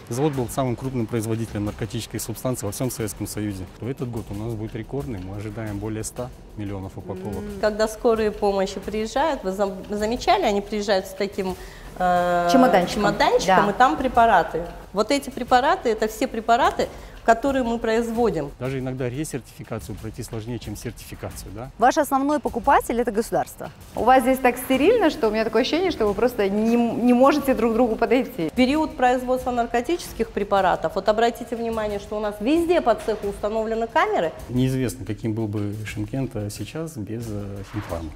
Завод был самым крупным производителем наркотических субстанций во всем Советском Союзе. В этот год у нас будет рекордный, мы ожидаем более 100 миллионов упаковок. Когда скорые помощи приезжают, вы замечали, они приезжают с таким чемоданчиком, да. И там препараты. Вот эти препараты, это все препараты, которые мы производим. Даже иногда ресертификацию пройти сложнее, чем сертификацию. Да? Ваш основной покупатель – это государство. У вас здесь так стерильно, что у меня такое ощущение, что вы просто не можете друг к другу подойти. В период производства наркотических препаратов, вот обратите внимание, что у нас везде по цеху установлены камеры. Неизвестно, каким был бы Шымкент сейчас без Химфарма.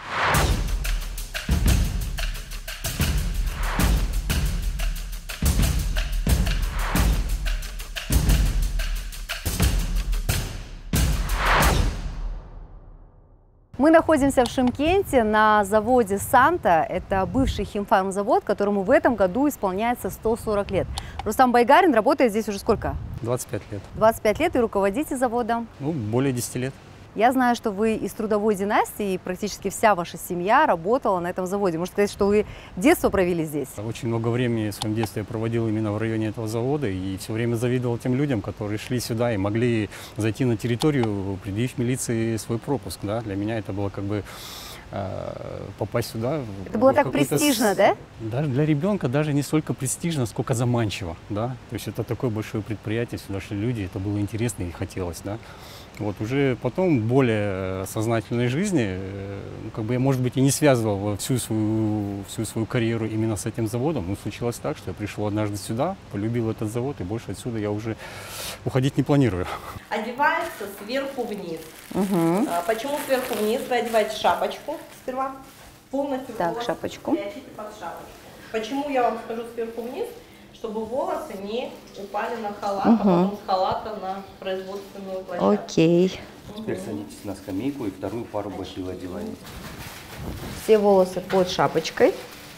Мы находимся в Шымкенте на заводе «Санта». Это бывший химфармзавод, которому в этом году исполняется 140 лет. Рустам Байгарин работает здесь уже сколько? 25 лет. 25 лет и руководите заводом? Ну, более 10 лет. Я знаю, что вы из трудовой династии, и практически вся ваша семья работала на этом заводе. Можно сказать, что вы детство провели здесь? Очень много времени в своем детстве я проводил именно в районе этого завода, и все время завидовал тем людям, которые шли сюда и могли зайти на территорию, предъявив милиции свой пропуск. Да? Для меня это было как бы попасть сюда. Это было так престижно, да? Даже для ребенка даже не столько престижно, сколько заманчиво. Да? То есть это такое большое предприятие, сюда шли люди, это было интересно и хотелось. Да? Вот уже потом, в более сознательной жизни, как бы я, может быть, и не связывал всю свою карьеру именно с этим заводом, но случилось так, что я пришел однажды сюда, полюбил этот завод, и больше отсюда я уже уходить не планирую. Одевается сверху вниз. Почему сверху вниз? Вы одеваете шапочку сперва, полностью так, шапочку. Прячете под шапочку. Почему я вам скажу сверху вниз? Чтобы волосы не упали на халат, а потом с халата на производственную площадку. Окей. Теперь садитесь на скамейку и вторую пару бахил одеваете. Все волосы под шапочкой.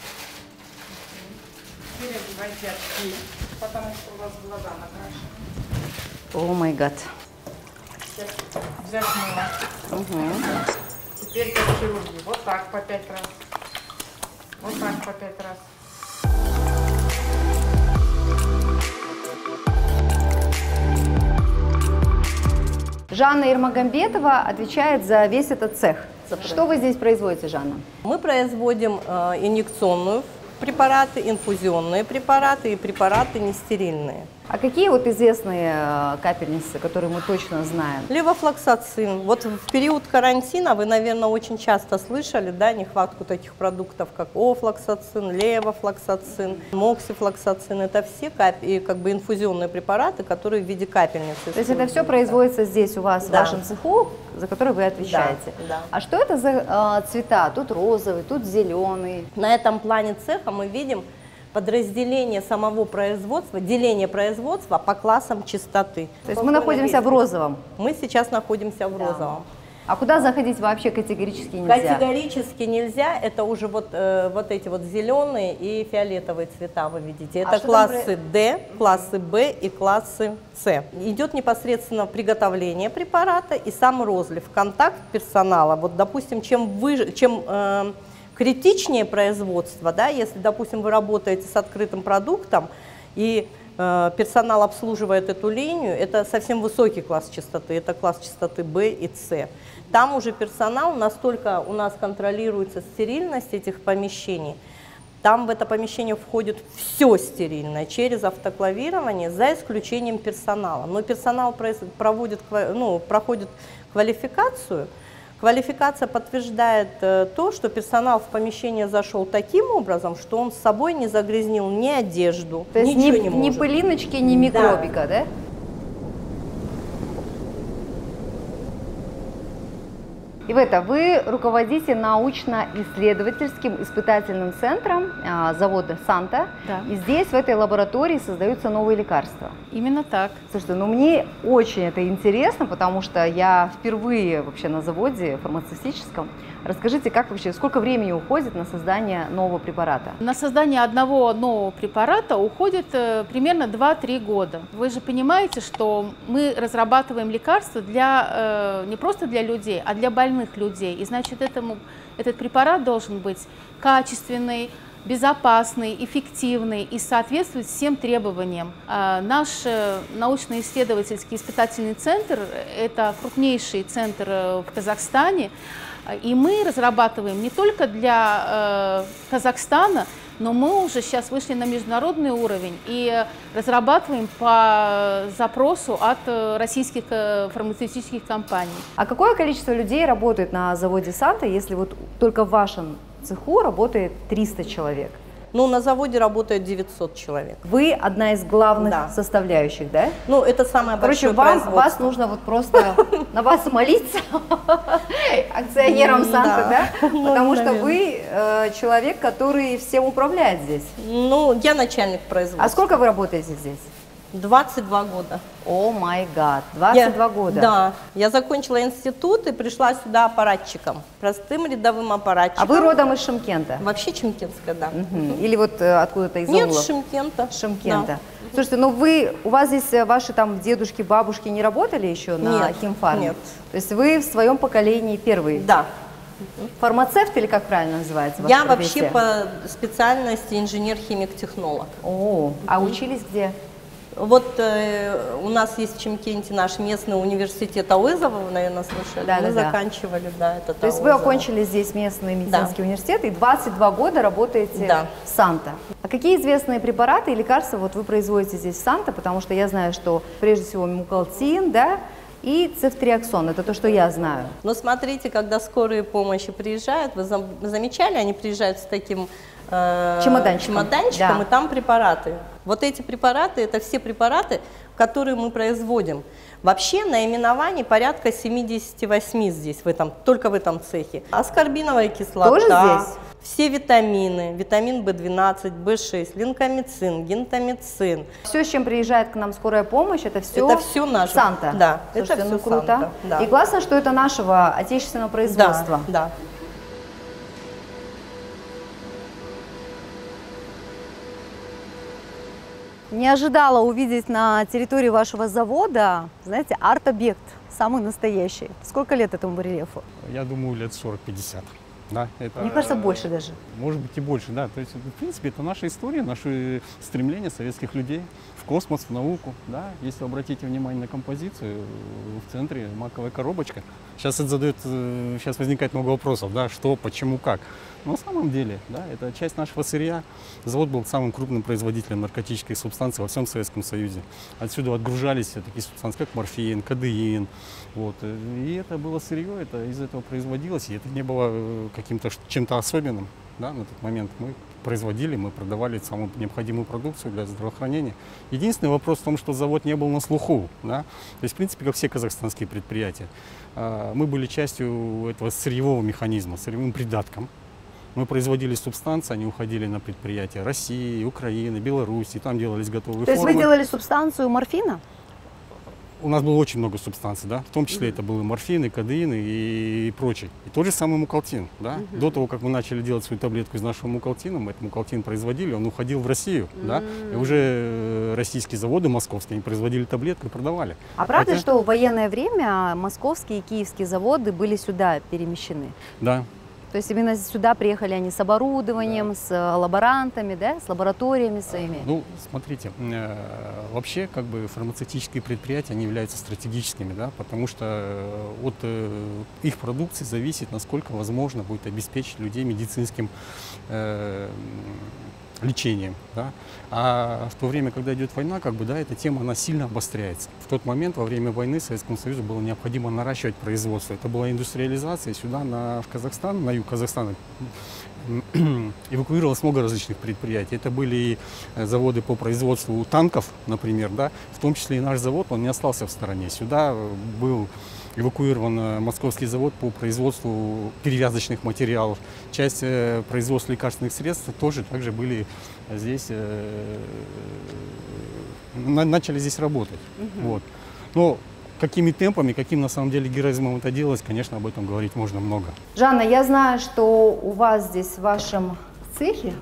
Теперь одевайте очки, потому что у вас глаза накрашены. О май гад. Взяшнула. Теперь как хирургии. Вот так по 5 раз. Вот так по 5 раз. Жанна Ермагомбетова отвечает за весь этот цех. Что вы здесь производите, Жанна? Мы производим инъекционные препараты, инфузионные препараты и препараты нестерильные. А какие вот известные капельницы, которые мы точно знаем? Левофлоксацин. Вот в период карантина вы, наверное, очень часто слышали, да, нехватку таких продуктов, как офлоксацин, левофлоксацин, моксифлоксацин. Это все как бы инфузионные препараты, которые в виде капельницы. То есть это все производится здесь у вас, да, в вашем цеху, за который вы отвечаете? Да, да. А что это за цвета? Тут розовый, тут зеленый. На этом плане цеха мы видим подразделение самого производства, деление производства по классам чистоты. То есть мы находимся в розовом? Мы сейчас находимся в розовом. А куда заходить вообще категорически нельзя? Категорически нельзя, это уже вот эти вот зеленые и фиолетовые цвета вы видите. Это классы D, классы B и классы C. Идет непосредственно приготовление препарата и сам розлив, контакт персонала. Вот, допустим, чем критичнее производство, да, если, допустим, вы работаете с открытым продуктом и персонал обслуживает эту линию, это совсем высокий класс чистоты, это класс чистоты B и C. Там уже персонал настолько у нас контролируется стерильность этих помещений, там в это помещение входит все стерильное через автоклавирование, за исключением персонала. Но персонал проходит квалификацию. Квалификация подтверждает то, что персонал в помещение зашел таким образом, что он с собой не загрязнил ни одежду, то есть ничего не может. Ни пылиночки, ни микробика, да? Ивета, вы руководите научно-исследовательским испытательным центром завода «Санта». Да. И здесь, в этой лаборатории, создаются новые лекарства. Именно так. Слушайте, ну мне очень это интересно, потому что я впервые вообще на заводе фармацевтическом. Расскажите, как вообще, сколько времени уходит на создание нового препарата? На создание одного нового препарата уходит примерно 2-3 года. Вы же понимаете, что мы разрабатываем лекарства не просто для людей, а для больных людей. И значит, этот препарат должен быть качественный, безопасный, эффективный и соответствует всем требованиям. Наш научно-исследовательский испытательный центр – это крупнейший центр в Казахстане, и мы разрабатываем не только для Казахстана, но мы уже сейчас вышли на международный уровень и разрабатываем по запросу от российских фармацевтических компаний. А какое количество людей работает на заводе «Санта», если вот только в вашем цеху работает 300 человек? Ну, на заводе работает 900 человек. Вы одна из главных Да. составляющих, да? Ну, это самое Короче, большое вас производство. нужно вот просто на вас молиться, акционерам «Санта», да? Потому что вы человек, который всем управляет здесь. Ну, я начальник производства. А сколько вы работаете здесь? 22 года. О май гад, 22 года. Да, я закончила институт и пришла сюда аппаратчиком, простым рядовым аппаратчиком. А вы родом из Шымкента? Вообще Чимкентская, да. Мгм. Или вот откуда-то из Нет, Орлов? Шымкента. Шымкента. Да. Слушайте, ну у вас здесь ваши там дедушки, бабушки не работали еще на Нет, химфарме? нет. То есть вы в своем поколении первый? Да. Фармацевт или как правильно называется ваша Я профессия? вообще по специальности инженер-химик-технолог. О, а учились где? Вот у нас есть в Чимкенте наш местный университет Ауызова, вы, наверное, слышали. Да, Мы да, да. заканчивали, да, это То есть вы окончили здесь местный медицинский университет и 22 года работаете Да. в «Санта». А какие известные препараты и лекарства вот вы производите здесь в «Санта»? Потому что я знаю, что прежде всего мукалтин, да, и цефтриаксон. Это то, что я знаю. Но смотрите, когда скорые помощи приезжают, вы замечали, они приезжают с таким Чемоданчиком. Да. и там препараты. Вот эти препараты, это все препараты, которые мы производим. Вообще наименований порядка 78 здесь, только в этом цехе. Аскорбиновая кислота. Тоже здесь? Все витамины, витамин В12, В6, линкомицин, гентамицин. Все, с чем приезжает к нам скорая помощь, это все наше. «Санта». Да, Слушайте, это все ну круто. «Санта», да. И классно, что это нашего отечественного производства. Да, да. Не ожидала увидеть на территории вашего завода, знаете, арт-объект, самый настоящий. Сколько лет этому барельефу? Я думаю, лет 40-50. Да, это, Мне кажется, больше даже. Может быть и больше, да. То есть, в принципе, это наша история, наши стремления советских людей в космос, в науку. Да. Если обратите внимание на композицию, в центре маковая коробочка. Сейчас возникает много вопросов, да, что, почему, как. Но на самом деле, да, это часть нашего сырья. Завод был самым крупным производителем наркотических субстанций во всем Советском Союзе. Отсюда отгружались такие субстанции, как морфин, кодеин. Вот. И это было сырье, это из этого производилось, и это не было каким-то чем-то особенным. Да, на тот момент мы производили, мы продавали самую необходимую продукцию для здравоохранения. Единственный вопрос в том, что завод не был на слуху. Да? То есть, в принципе, как все казахстанские предприятия, мы были частью этого сырьевого механизма, сырьевым придатком. Мы производили субстанции, они уходили на предприятия России, Украины, Беларуси, там делались готовые формы. То есть вы делали субстанцию морфина? У нас было очень много субстанций, да, в том числе это были морфин, и кодеин и прочее. И тот же самый мукалтин, да. До того, как мы начали делать свою таблетку из нашего мукалтина, мы этот мукалтин производили, он уходил в Россию, да. И уже российские заводы московские, они производили таблетку и продавали. А правда, что в военное время московские и киевские заводы были сюда перемещены? Да. То есть именно сюда приехали они с оборудованием, с лаборантами, да, с лабораториями своими? Ну, смотрите, вообще как бы фармацевтические предприятия, они являются стратегическими, да, потому что от их продукции зависит, насколько возможно будет обеспечить людей медицинским лечением. Да. А в то время, когда идет война, как бы, да, эта тема она сильно обостряется. В тот момент, во время войны, Советскому Союзу было необходимо наращивать производство. Это была индустриализация. Сюда, в Казахстан, на юг Казахстана, эвакуировалось много различных предприятий. Это были и заводы по производству танков, например, да, в том числе и наш завод, он не остался в стороне. Сюда был эвакуирован московский завод по производству перевязочных материалов. Часть производства лекарственных средств тоже также были здесь, начали здесь работать. Вот. Но какими темпами, каким на самом деле героизмом это делалось, конечно, об этом говорить можно много. Жанна, я знаю, что у вас здесь в вашем цехе,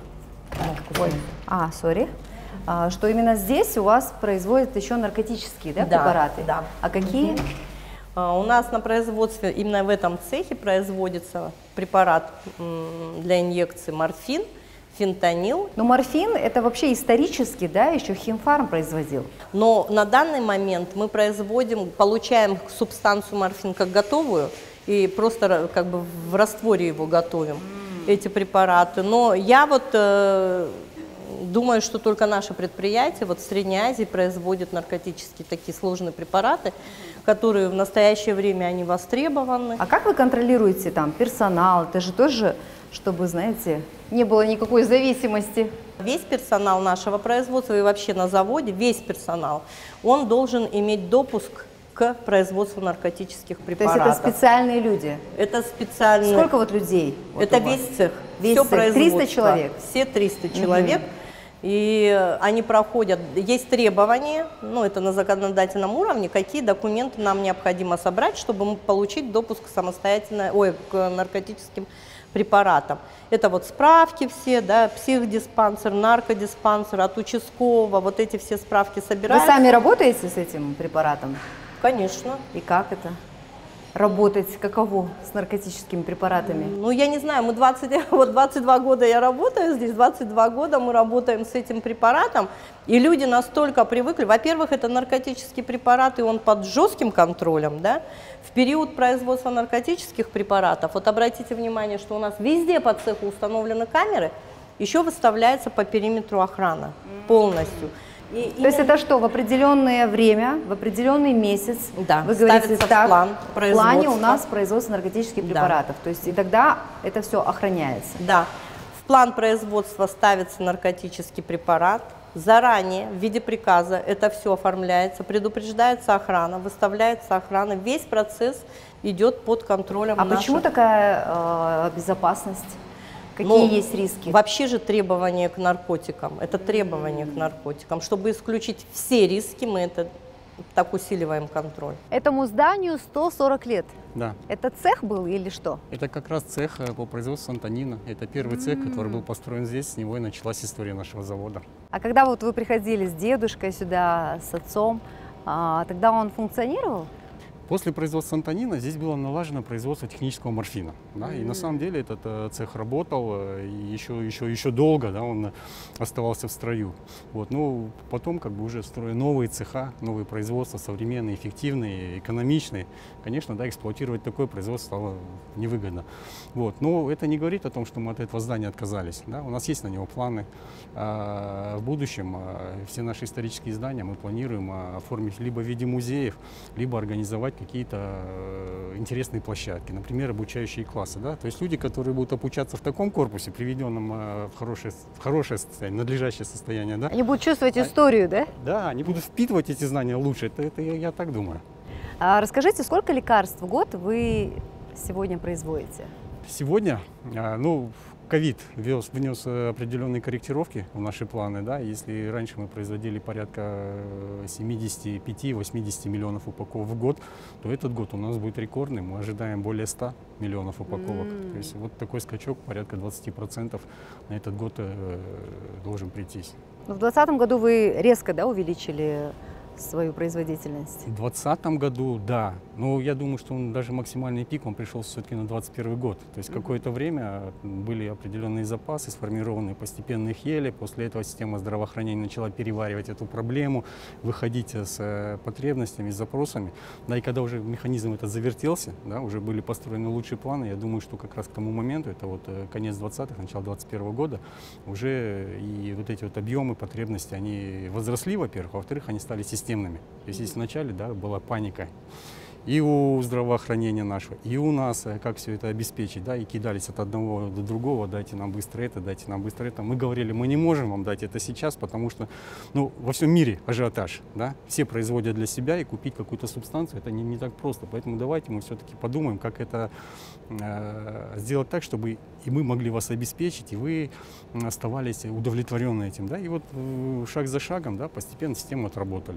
что именно здесь у вас производят еще наркотические, да, препараты? Да. А какие? У нас на производстве, именно в этом цехе производится препарат для инъекции морфин, фентанил. Но морфин это вообще исторически, да, еще Химфарм производил. Но на данный момент мы получаем субстанцию морфин как готовую и просто как бы в растворе его готовим, эти препараты. Но я вот думаю, что только наше предприятие вот в Средней Азии производит наркотические такие сложные препараты, которые в настоящее время они востребованы. А как вы контролируете там персонал? Это же тоже, чтобы, знаете, не было никакой зависимости. Весь персонал нашего производства и вообще на заводе, весь персонал, он должен иметь допуск к производству наркотических препаратов. То есть это специальные люди? Это специальные. Сколько вот людей? Это вот весь цех. Весь все цех. производство. 300 человек? Все 300 человек. И они проходят, есть требования, ну это на законодательном уровне, какие документы нам необходимо собрать, чтобы получить допуск к наркотическим препаратам. Это вот справки все, да, психдиспансер, наркодиспансер, от участкового, вот эти все справки собираются. Вы сами работаете с этим препаратом? Конечно. И как это? Работать каково с наркотическими препаратами? Ну, я не знаю, мы 22 года я работаю здесь, 22 года мы работаем с этим препаратом, и люди настолько привыкли. Во-первых, это наркотический препарат, и он под жестким контролем, да. В период производства наркотических препаратов, вот обратите внимание, что у нас везде по цеху установлены камеры, еще выставляется по периметру охрана полностью. То есть это что, в определенное время, в определенный месяц, да, вы говорите, так, в плане у нас производство наркотических препаратов, то есть и тогда это все охраняется? Да, в план производства ставится наркотический препарат, заранее в виде приказа это все оформляется, предупреждается охрана, выставляется охрана, весь процесс идет под контролем наших. Почему такая безопасность? Какие есть риски? Вообще же требования к наркотикам, это требования к наркотикам. Чтобы исключить все риски, мы так усиливаем контроль. Этому зданию 140 лет. Да. Это цех был или что? Это как раз цех по производству антонина. Это первый цех, который был построен здесь, с него и началась история нашего завода. А когда вот вы приходили с дедушкой сюда, с отцом, тогда он функционировал? После производства антонина здесь было налажено производство технического морфина. Да, и на самом деле этот цех работал и еще долго, да, он оставался в строю. Вот, но потом как бы уже строя новые цеха, новые производства, современные, эффективные, экономичные. Конечно, да, эксплуатировать такое производство стало невыгодно. Вот, но это не говорит о том, что мы от этого здания отказались. Да. У нас есть на него планы. В будущем все наши исторические здания мы планируем оформить либо в виде музеев, либо организовать какие-то интересные площадки, например, обучающие классы. Да? То есть люди, которые будут обучаться в таком корпусе, приведенном в хорошее состояние, надлежащее состояние. Да? Они будут чувствовать историю, да? Да, они будут впитывать эти знания лучше, это я так думаю. Расскажите, сколько лекарств в год вы сегодня производите? Сегодня, ковид внес определенные корректировки в наши планы. Да? Если раньше мы производили порядка 75-80 миллионов упаковок в год, то этот год у нас будет рекордный. Мы ожидаем более 100 миллионов упаковок. То есть вот такой скачок, порядка 20% на этот год должен прийтись. В 2020 году вы резко, да, увеличили свою производительность? В 2020 году, да. Но я думаю, что даже максимальный пик, он пришел все-таки на 2021 год. То есть какое-то время были определенные запасы, сформированные, постепенно их ели. После этого система здравоохранения начала переваривать эту проблему, выходить с потребностями, с запросами. Да, и когда уже механизм этот завертелся, да, уже были построены лучшие планы, я думаю, что как раз к тому моменту, это вот конец 20-х, начало 2021 года, уже и вот эти вот объемы, потребности, они возросли, во-первых, а во-вторых, они стали системными. То есть если вначале, да, была паника и у здравоохранения нашего, и у нас, как все это обеспечить, да, и кидались от одного до другого, дайте нам быстро это, дайте нам быстро это. Мы говорили, мы не можем вам дать это сейчас, потому что во всем мире ажиотаж, да, все производят для себя, и купить какую-то субстанцию это не так просто. Поэтому давайте мы все-таки подумаем, как это сделать так, чтобы и мы могли вас обеспечить, и вы оставались удовлетворены этим. Да? И вот шаг за шагом, да, постепенно систему отработали.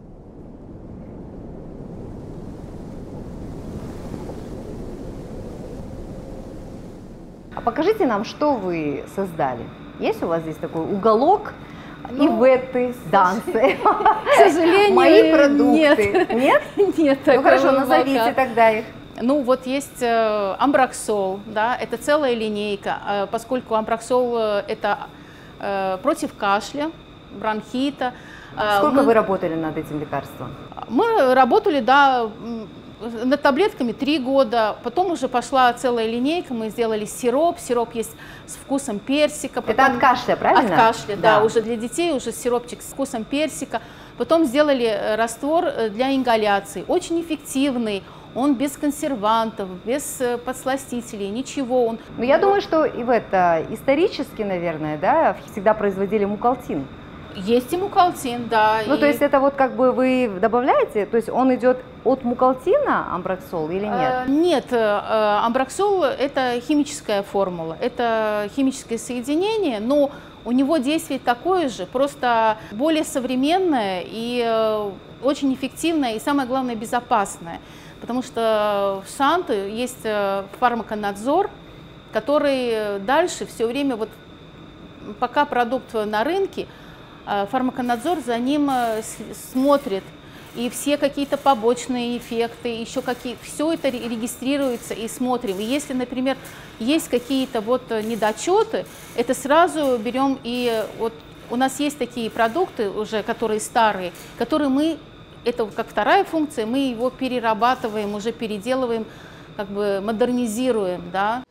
А покажите нам, что вы создали. Есть у вас здесь такой уголок иветы, дансы? К сожалению, мои продукты. Нет? Нет? Нет. Ну хорошо, назовите тогда их. Ну вот есть амброксол, да, это целая линейка, поскольку амброксол это против кашля, бронхита. Сколько вы работали над этим лекарством? Мы работали, да, над таблетками 3 года, потом уже пошла целая линейка, мы сделали сироп, сироп есть с вкусом персика. Это от кашля, правильно? От кашля, да, уже для детей, уже сиропчик с вкусом персика. Потом сделали раствор для ингаляции, очень эффективный, он без консервантов, без подсластителей, ничего. Но я думаю, что и в это исторически, наверное, да, всегда производили мукалтин. Есть и мукалтин, да. Ну, то есть это вот как бы вы добавляете, то есть он идет от мукалтина, амброксол, или нет? Нет, амброксол – это химическая формула, это химическое соединение, но у него действие такое же, просто более современное и очень эффективное, и самое главное, безопасное. Потому что в Санто есть фармаконадзор, который дальше все время, вот пока продукт на рынке, фармаконадзор за ним смотрит, и все какие-то побочные эффекты, еще какие, все это регистрируется и смотрим. И если, например, есть какие-то вот недочеты, это сразу берем, и вот у нас есть такие продукты уже, которые старые, которые мы, это как вторая функция, мы его перерабатываем, уже переделываем, как бы модернизируем, да.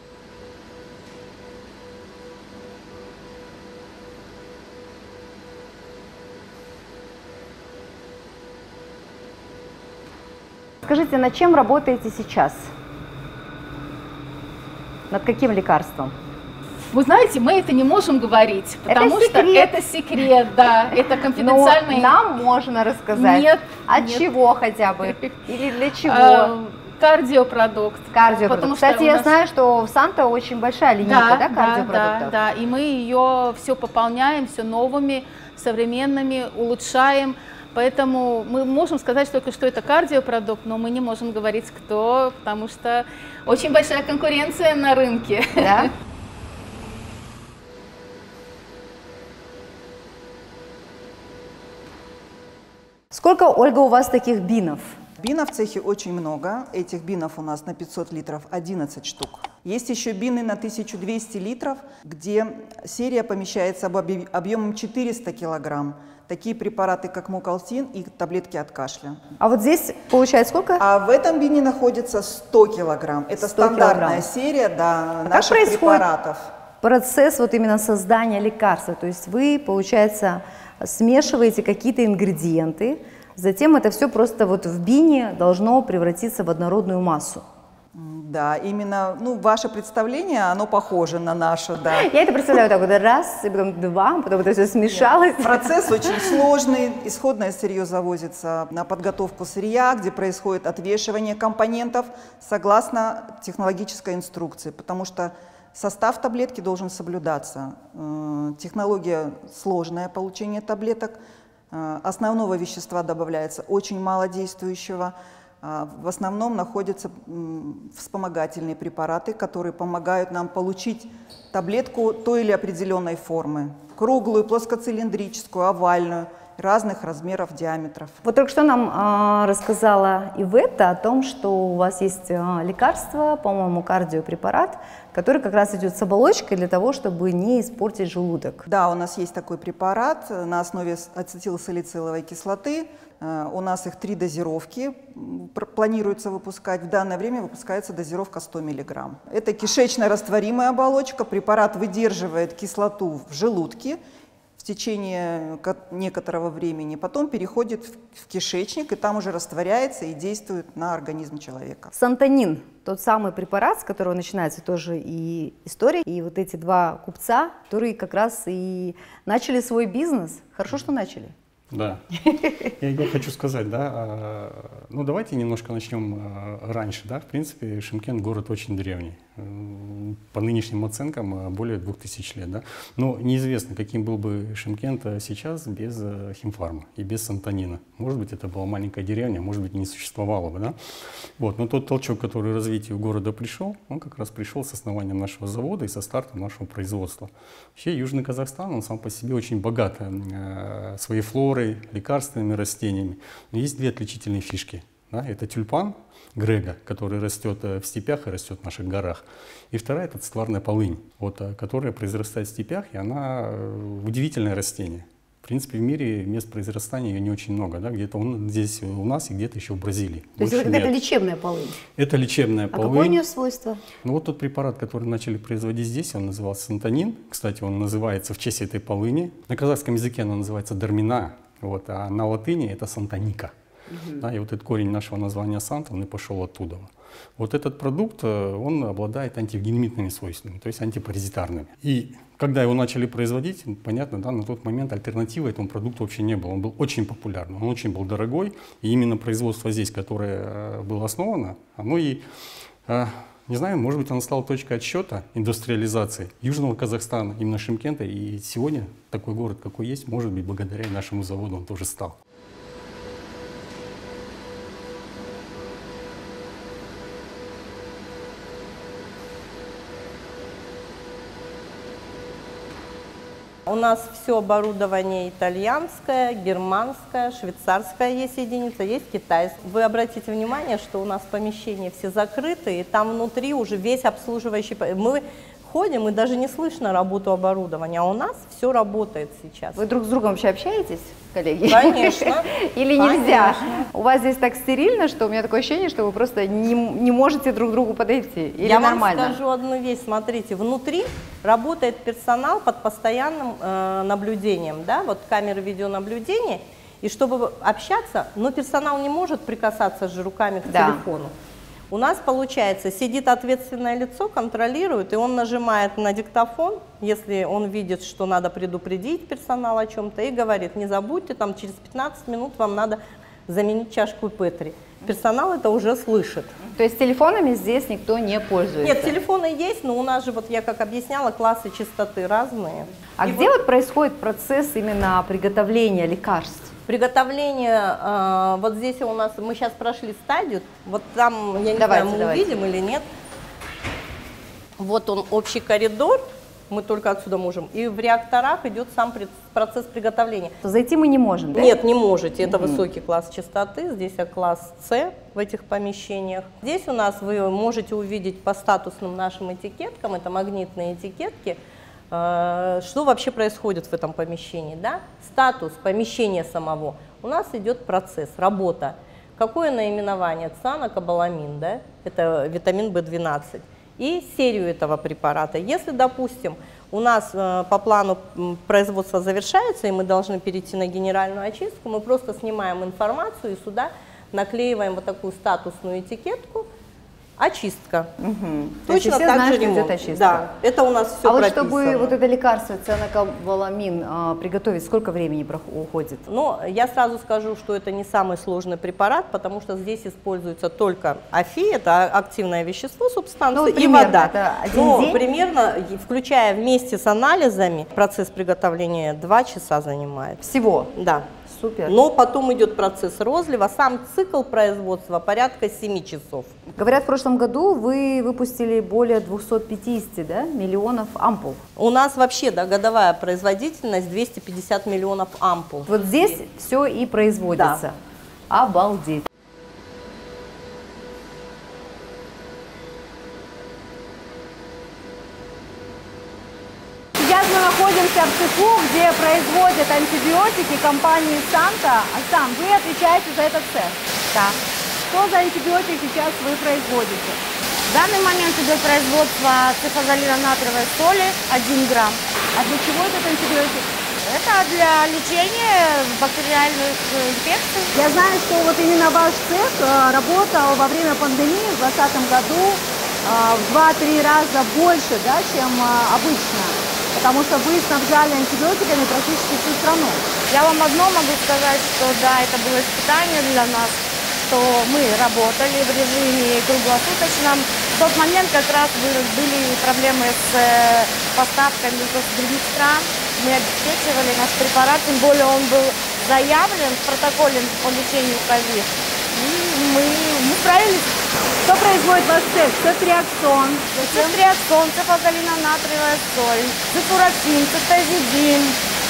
Скажите, над чем работаете сейчас? Над каким лекарством? Вы знаете, мы это не можем говорить, потому что это секрет, да, это конфиденциальный. Но нам можно рассказать. Нет. От нет. чего хотя бы? Или для чего? Кардиопродукт. Кардиопродукт. Кстати, я знаю, что в Санто очень большая линейка, да, кардиопродуктов? Да, и мы ее все пополняем, все новыми, современными, улучшаем. Поэтому мы можем сказать только, что это кардиопродукт, но мы не можем говорить, кто, потому что очень большая конкуренция на рынке. Да? Сколько, Ольга, у вас таких бинов? Бинов в цехе очень много. Этих бинов у нас на 500 литров 11 штук. Есть еще бины на 1200 литров, где серия помещается объемом 400 килограмм. Такие препараты, как мукалтин и таблетки от кашля. А вот здесь получается сколько? А в этом бине находится 100 килограмм. Это 100 стандартная килограмм. серия, да, Как наших происходит препаратов. процесс вот именно создания лекарства? То есть вы, получается, смешиваете какие-то ингредиенты, затем это все просто вот в бине должно превратиться в однородную массу. Да, именно, ну, ваше представление, оно похоже на наше, да. Я это представляю так вот раз, и потом два, потом это все смешалось. Процесс очень сложный. Исходное сырье завозится на подготовку сырья, где происходит отвешивание компонентов согласно технологической инструкции, потому что состав таблетки должен соблюдаться. Технология сложная, получение таблеток. Основного вещества добавляется очень мало действующего. В основном находятся вспомогательные препараты, которые помогают нам получить таблетку той или определенной формы. Круглую, плоскоцилиндрическую, овальную, разных размеров, диаметров. Вот только что нам рассказала Ивета о том, что у вас есть лекарство, по-моему, кардиопрепарат, который как раз идет с оболочкой для того, чтобы не испортить желудок. Да, у нас есть такой препарат на основе ацетилсалициловой кислоты. У нас их 3 дозировки планируется выпускать. В данное время выпускается дозировка 100 мг. Это кишечно-растворимая оболочка. Препарат выдерживает кислоту в желудке в течение некоторого времени, потом переходит в кишечник и там уже растворяется и действует на организм человека. Сантонин, тот самый препарат, с которого начинается тоже и история, и вот эти два купца, которые как раз и начали свой бизнес. Хорошо, что начали. Да. Я хочу сказать, да, ну давайте немножко начнем раньше, да, в принципе, Шымкент город очень древний, по нынешним оценкам более 2000 лет, да, но неизвестно, каким был бы Шымкент сейчас без химфарма и без Сантонина. Может быть, это была маленькая деревня, может быть, не существовало бы, да, вот, но тот толчок, который развитию города пришел, он как раз пришел с основанием нашего завода и со стартом нашего производства. Вообще, Южный Казахстан, он сам по себе очень богат своей флорой, лекарственными растениями. Но есть 2 отличительные фишки Да? Это тюльпан Грега, который растет в степях и растет в наших горах. И вторая — это цитварная полынь, вот, которая произрастает в степях, и она удивительное растение. В принципе, в мире мест произрастания ее не очень много. Да? Где-то здесь у нас и где-то еще в Бразилии. То есть это какая-то лечебная полынь? Это лечебная полынь. А какое у нее свойство? Ну вот тот препарат, который начали производить здесь, он назывался сантанин. Кстати, он называется в честь этой полыни. На казахском языке она называется дармина, вот, а на латыни это сантаника. Да, и вот этот корень нашего названия санта, он и пошел оттуда. Вот этот продукт, он обладает антигельминтными свойствами, то есть антипаразитарными. И когда его начали производить, понятно, да, на тот момент альтернативы этому продукту вообще не было. Он был очень популярным, он очень был дорогой. И именно производство здесь, которое было основано, оно и, не знаю, может быть, оно стало точкой отсчета индустриализации Южного Казахстана, именно Шымкента. И сегодня такой город, какой есть, может быть, благодаря нашему заводу он тоже стал. У нас все оборудование итальянское, германское, швейцарская есть единица, есть китайская. Вы обратите внимание, что у нас помещения все закрыты, и там внутри уже весь обслуживающий... Мы ходим, и даже не слышно работу оборудования, а у нас все работает сейчас. Вы друг с другом вообще общаетесь, коллеги? Конечно. Или нельзя? Конечно. У вас здесь так стерильно, что у меня такое ощущение, что вы просто не можете друг к другу подойти. Или Я нормально? вам скажу одну вещь, смотрите, внутри работает персонал под постоянным наблюдением, да, вот камеры видеонаблюдения, и чтобы общаться, но персонал не может прикасаться же руками к телефону. У нас, получается, сидит ответственное лицо, контролирует, и он нажимает на диктофон, если он видит, что надо предупредить персонал о чем-то, и говорит: не забудьте, там через 15 минут вам надо заменить чашку Петри. Персонал это уже слышит. То есть телефонами здесь никто не пользуется? Нет, телефоны есть, но у нас же, вот я как объясняла, классы чистоты разные. А где вот происходит процесс именно приготовления лекарств? Приготовление, вот здесь у нас, мы сейчас прошли стадию, вот там, я не знаю, мы увидим или нет. Вот он, общий коридор, мы только отсюда можем, и в реакторах идет сам процесс приготовления. Зайти мы не можем, да? Нет, не можете, это высокий класс чистоты, здесь класс С в этих помещениях. Здесь у нас вы можете увидеть по статусным нашим этикеткам, это магнитные этикетки, что вообще происходит в этом помещении, да? Статус помещения самого. У нас идет процесс, работа. Какое наименование? Цианокобаламин, да? Это витамин В12. И серию этого препарата. Если, допустим, у нас по плану производства завершается, и мы должны перейти на генеральную очистку, мы просто снимаем информацию и сюда наклеиваем вот такую статусную этикетку. Очистка. Точно так же ремонт. Да, это у нас все прописано. А вот чтобы вот это лекарство цианокобаламин приготовить, сколько времени уходит? Ну, я сразу скажу, что это не самый сложный препарат, потому что здесь используется только АФИ, это активное вещество, субстанция, и вода. Это Но день? примерно, включая вместе с анализами, процесс приготовления 2 часа занимает. Всего? Да. Супер. Но потом идет процесс розлива, сам цикл производства порядка 7 часов. Говорят, в прошлом году вы выпустили более 250 миллионов ампул. У нас вообще годовая производительность 250 миллионов ампул. Вот здесь все и производится. Да. Обалдеть. Сейчас мы находимся в цеху, где производят антибиотики компании Санта. Сам, вы отвечаете за этот цех? Да. Что за антибиотик сейчас вы производите? В данный момент идет производство цифазолинонатриевой соли 1 грамм. А для чего этот антибиотик? Это для лечения бактериальных инфекций. Я знаю, что вот именно ваш цех работал во время пандемии в 2020 году в 2-3 раза больше, да, чем обычно. Потому что вы снабжали антибиотиками практически всю страну. Я вам одно могу сказать, что да, это было испытание для нас, что мы работали в режиме круглосуточном. В тот момент как раз были проблемы с поставками с других стран. Мы обеспечивали наш препарат, тем более он был заявлен в протоколе по лечению ковид. И мы справились. Что производит ваш цех? Цефтриаксон. Цефтриаксон, цифазолинонатриевая соль, цифурофин, цифтазидин,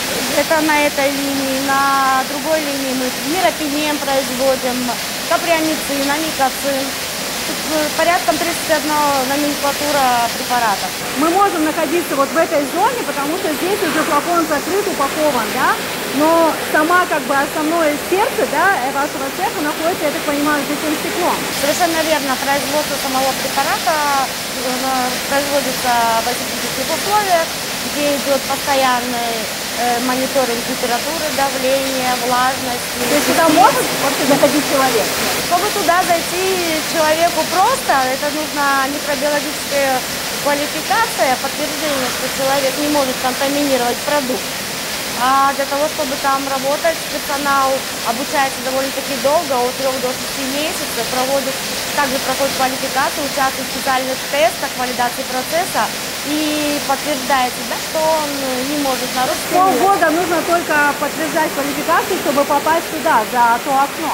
это на этой линии, на другой линии мы миропинем производим, каприамицин, аникоцин. Тут порядком 31 номенклатура препаратов. Мы можем находиться вот в этой зоне, потому что здесь уже флакон закрыт, упакован, да? Но сама как бы основное сердце, да, вашего цеха находится, я так понимаю, за этим стеклом. Совершенно верно. Производство самого препарата производится в асептических условиях, где идет постоянный мониторинг температуры, давления, влажности. То есть туда может вообще заходить человек? Чтобы туда зайти человеку просто, это нужна микробиологическая квалификация, подтверждение, что человек не может контаминировать продукт. А для того, чтобы там работать, персонал обучается довольно-таки долго, от 3 до 6 месяцев, также проходит квалификацию, участвует в специальных тестах, валидации процесса и подтверждает себя, что он не может нарушить. Полгода нужно только подтверждать квалификацию, чтобы попасть туда, за то окно.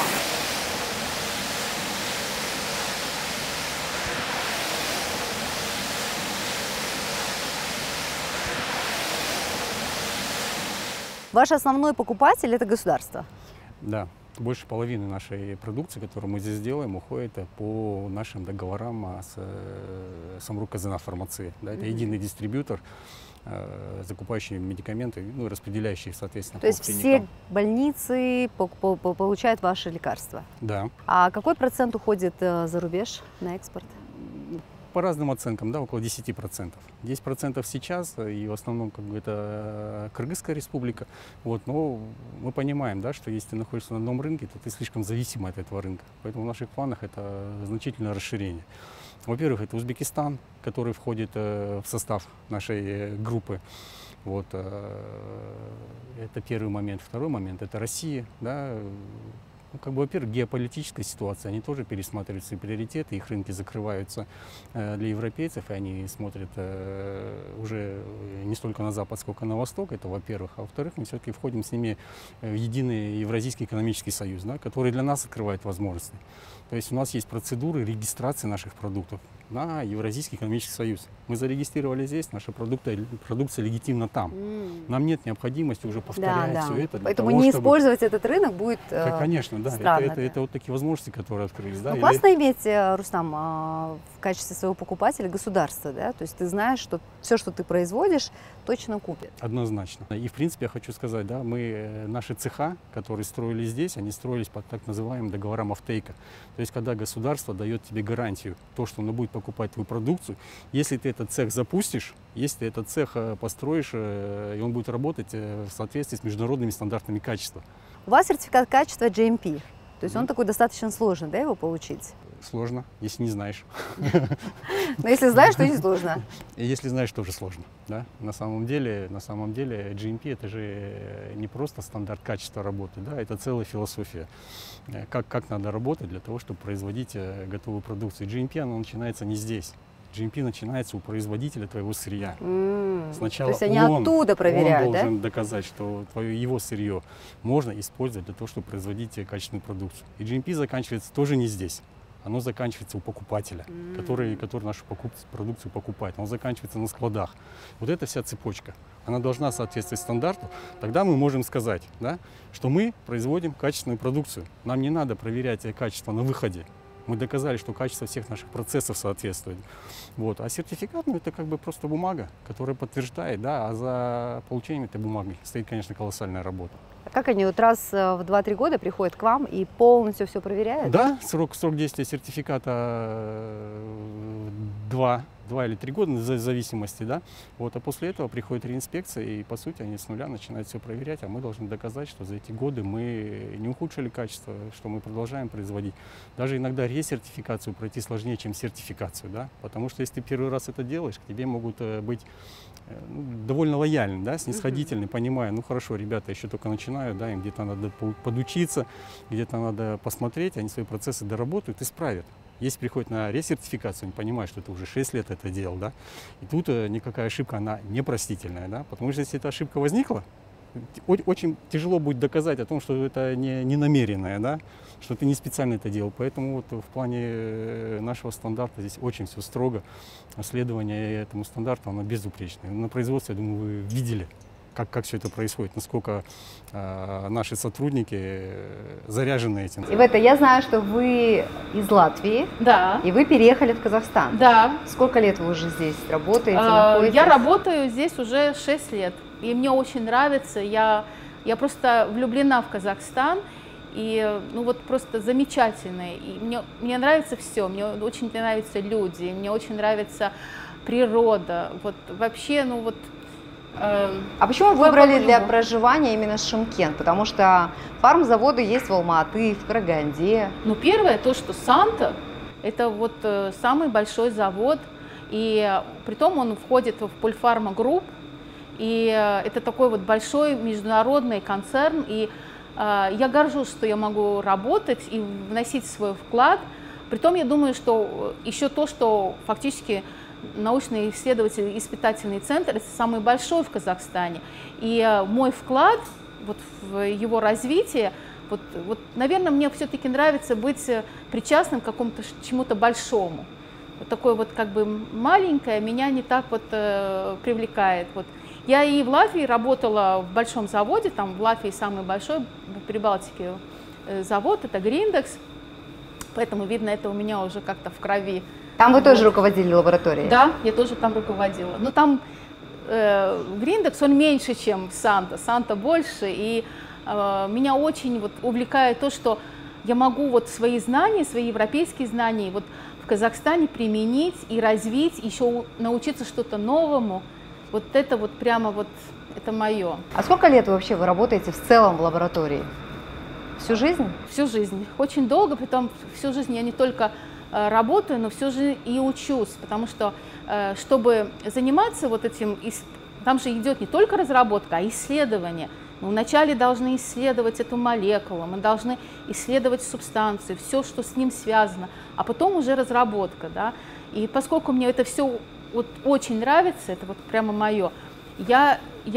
Ваш основной покупатель – это государство? Да, больше половины нашей продукции, которую мы здесь делаем, уходит по нашим договорам с Самрук Казинавтофармация. Да, это единый дистрибьютор, закупающий медикаменты, ну, распределяющий их, соответственно, То есть все больницы получают ваши лекарства? Да. А какой процент уходит за рубеж на экспорт? По разным оценкам, да, около 10%. 10% сейчас, и в основном как бы, это Кыргызская республика. Вот, но мы понимаем, да, что если ты находишься на одном рынке, то ты слишком зависим от этого рынка. Поэтому в наших планах это значительное расширение. Во-первых, это Узбекистан, который входит в состав нашей группы. Вот, это первый момент. Второй момент – это Россия. Да. Ну, как бы, во-первых, геополитическая ситуация, они тоже пересматривают свои приоритеты, их рынки закрываются для европейцев, и они смотрят уже не столько на запад, сколько на восток, это во-первых. А во-вторых, мы все-таки входим с ними в единый Евразийский экономический союз, да, который для нас открывает возможности. То есть у нас есть процедуры регистрации наших продуктов на Евразийский экономический союз. Мы зарегистрировали здесь, наша продукция легитимна там. Нам нет необходимости уже повторять все это. Поэтому того, использовать этот рынок будет конечно, да. странно. Это вот такие возможности, которые открылись. Да? Классно иметь, Рустам, в качестве своего покупателя государство, да? То есть ты знаешь, что все, что ты производишь, точно купят. Однозначно. И в принципе я хочу сказать, да, наши цеха, которые строились здесь, они строились под так называемым договорам офтейка. То есть когда государство дает тебе гарантию, то, что оно будет покупать твою продукцию, если ты этот цех запустишь, если ты этот цех построишь, и он будет работать в соответствии с международными стандартами качества. У вас сертификат качества GMP, то есть он такой достаточно сложный, да, его получить? Сложно, если не знаешь. Но если знаешь, то не сложно. И если знаешь, тоже сложно. Да? На самом деле GMP это же не просто стандарт качества работы, да? Это целая философия. Как надо работать для того, чтобы производить готовую продукцию. GMP оно начинается не здесь. GMP начинается у производителя твоего сырья. Сначала то есть они оттуда проверяют, он должен доказать, что его сырье можно использовать для того, чтобы производить качественную продукцию. И GMP заканчивается тоже не здесь. Оно заканчивается у покупателя, который нашу продукцию покупает. Оно заканчивается на складах. Вот эта вся цепочка, она должна соответствовать стандарту. Тогда мы можем сказать, да, что мы производим качественную продукцию. Нам не надо проверять качество на выходе. Мы доказали, что качество всех наших процессов соответствует. Вот. А сертификат, это как бы просто бумага, которая подтверждает, да, а за получением этой бумаги стоит, конечно, колоссальная работа. А как они вот раз в 2-3 года приходят к вам и полностью все проверяют? Да, срок действия сертификата 2 или 3 года, в зависимости, да. Вот, а после этого приходит реинспекция, и по сути они с нуля начинают все проверять, а мы должны доказать, что за эти годы мы не ухудшили качество, что мы продолжаем производить. Даже иногда ресертификацию пройти сложнее, чем сертификацию, да, потому что если ты первый раз это делаешь, к тебе могут быть довольно лояльны, да, снисходительны, понимая, ну хорошо, ребята еще только начинают, да, им где-то надо подучиться, где-то надо посмотреть, они свои процессы доработают, исправят. Если приходит на ресертификацию, они понимают, что ты уже 6 лет это делал, да, и тут никакая ошибка, она непростительная, да, потому что если эта ошибка возникла, очень тяжело будет доказать о том, что это не намеренное, да, что ты не специально это делал. Поэтому вот в плане нашего стандарта здесь очень все строго. Следование этому стандарту, оно безупречное. На производстве, я думаю, вы видели, как все это происходит, насколько наши сотрудники заряжены этим. И в это я знаю, что вы из Латвии, Да. и вы переехали в Казахстан. Да. Сколько лет вы уже здесь работаете, находитесь? Я работаю здесь уже 6 лет, и мне очень нравится, я просто влюблена в Казахстан, и ну вот просто замечательно, и мне нравится все, мне очень нравятся люди, мне очень нравится природа, вот вообще, ну вот. А почему вы выбрали для проживания именно Шымкент? Потому что фармзаводы есть в Алматы, в Караганде. Ну, первое, то, что Санта, это вот самый большой завод, и притом он входит в Пульфарма Групп, и это такой вот большой международный концерн, и я горжусь, что я могу работать и вносить свой вклад. Притом я думаю, что еще то, что фактически научно-исследовательский испытательный центр – это самый большой в Казахстане. И мой вклад вот в его развитие, вот, наверное, мне все-таки нравится быть причастным к какому-то чему-то большому. Вот такое вот как бы маленькое меня не так вот привлекает. Вот. Я и в Латвии работала в большом заводе, там в Латвии самый большой в Прибалтике завод – это Гриндекс, поэтому видно, это у меня уже как-то в крови. Там вы тоже руководили лабораторией? Да, я тоже там руководила. Но там Гриндекс, он меньше, чем Санта. Санта больше. И меня очень вот увлекает то, что я могу вот свои знания, свои европейские знания вот в Казахстане применить и развить, еще научиться что-то новому. Вот это вот прямо вот, это мое. А сколько лет вообще вы работаете в целом в лаборатории? Всю жизнь? Всю жизнь. Очень долго, притом всю жизнь я не только работаю, но все же и учусь, потому что, чтобы заниматься вот этим, там же идет не только разработка, а исследование. Мы вначале должны исследовать эту молекулу, мы должны исследовать субстанцию, все, что с ним связано, а потом уже разработка, да. И поскольку мне это все вот очень нравится, это вот прямо мое, я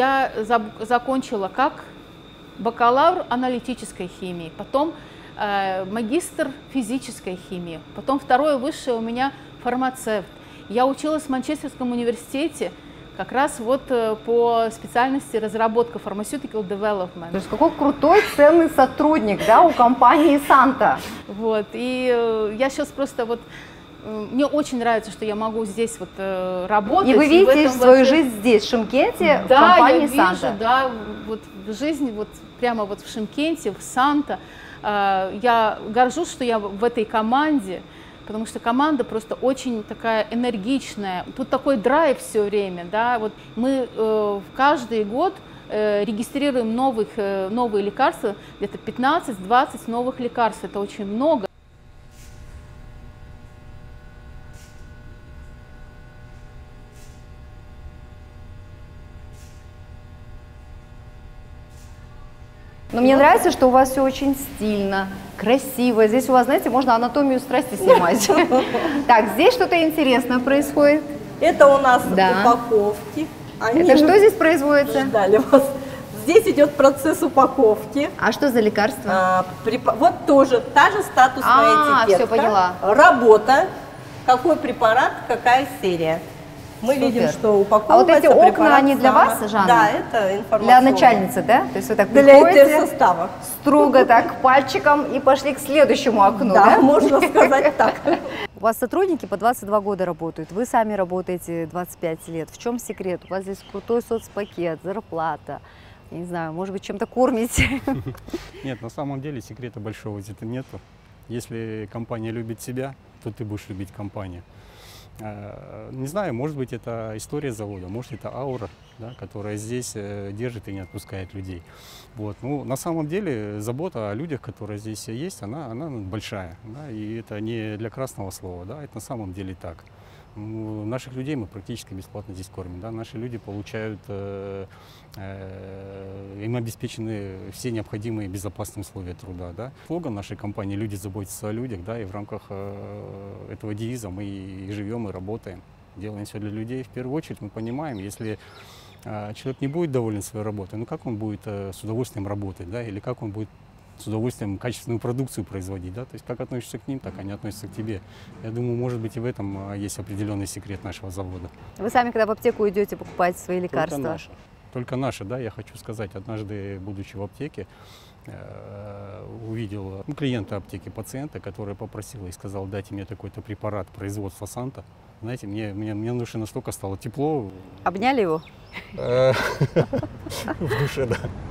закончила как бакалавр аналитической химии, потом магистр физической химии, потом второе высшее у меня фармацевт. Я училась в Манчестерском университете как раз вот по специальности разработка pharmaceutical development. То есть какой крутой, ценный сотрудник, да, у компании Санта. Вот, и я сейчас просто вот, мне очень нравится, что я могу здесь вот работать. И вы видите свою жизнь здесь, в Шымкенте, в компании Санта? Да, я вижу, да, вот жизнь вот прямо вот в Шымкенте, в Санта. Я горжусь, что я в этой команде, потому что команда просто очень такая энергичная. Тут такой драйв все время, да. Вот мы каждый год регистрируем новые лекарства, где-то 15-20 новых лекарств, это очень много. Но мне нравится, что у вас все очень стильно, красиво. Здесь у вас, знаете, можно анатомию страсти снимать. Так, здесь что-то интересное происходит. Это у нас упаковки. Это что здесь производится? Ждали вас. Здесь идет процесс упаковки. А что за лекарство? Вот тоже та же статусная этикетка. Все поняла. Работа, какой препарат, какая серия. Мы видим, что упаковывается. А вот эти окна, они для вас, Жанна? Да, это информация. Для начальницы, да? То есть вы так для приходите, состава. строго так пальчиком и пошли к следующему окну, да? Можно сказать так. У вас сотрудники по 22 года работают, вы сами работаете 25 лет. В чем секрет? У вас здесь крутой соцпакет, зарплата. Я не знаю, может быть, чем-то кормите? Нет, на самом деле секрета большого где-то нету. Если компания любит себя, то ты будешь любить компанию. Не знаю, может быть, это история завода, может, это аура, да, которая здесь держит и не отпускает людей. Вот. Ну, на самом деле забота о людях, которые здесь есть, она большая. Да, и это не для красного слова, да, это на самом деле так. Наших людей мы практически бесплатно здесь кормим. Да? Наши люди получают, им обеспечены все необходимые безопасные условия труда. Да? Слоган нашей компании «Люди заботятся о людях», да, и в рамках этого девиза мы и живем, и работаем. Делаем все для людей. В первую очередь мы понимаем, если человек не будет доволен своей работой, ну как он будет с удовольствием работать, да? Или как он будет с удовольствием качественную продукцию производить, да, то есть как относишься к ним, так они относятся к тебе. Я думаю, может быть, и в этом есть определенный секрет нашего завода. Вы сами, когда в аптеку идете покупать свои лекарства? только наши, да, я хочу сказать, однажды, будучи в аптеке, увидел клиента аптеки, пациента, который попросил и сказал: дайте мне такой-то препарат производства Санта. Знаете, мне на душе настолько стало тепло. Обняли его? В душе, да.